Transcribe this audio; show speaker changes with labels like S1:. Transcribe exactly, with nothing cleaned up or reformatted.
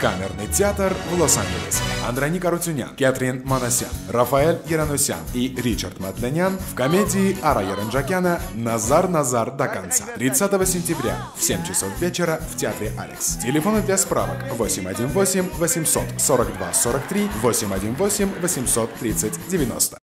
S1: Камерный театр в Лос-Анджелесе. Андроник Арутюнян, Кэтрин Манасян, Рафаэль Яраносян и Ричард Матлянян в комедии Ара Яранджакяна «Назар, Назар до конца». тридцатого сентября в семь часов вечера в театре Алекс. Телефоны для справок восемь один восемь восемьсот сорок два сорок три, восемь один восемь восемьсот тридцать девяносто.